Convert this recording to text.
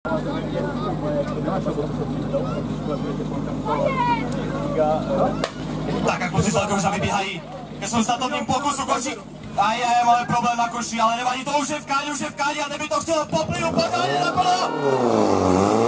Tak jak kluci z Velkoruša vybíhají ke svým startovním pokusu kočí. A máme problém na koši, ale nevadí, to už je v káni a kdyby to chtělo poplynu pořádně naplno.